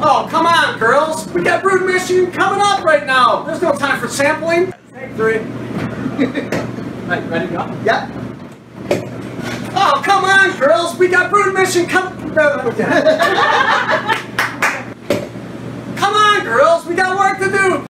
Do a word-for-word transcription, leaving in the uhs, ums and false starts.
Oh, come on, girls. We got Brood Mission coming up right now. There's no time for sampling. Take three. Right, ready to go? Yeah. Oh, come on, girls. We got Brood Mission coming.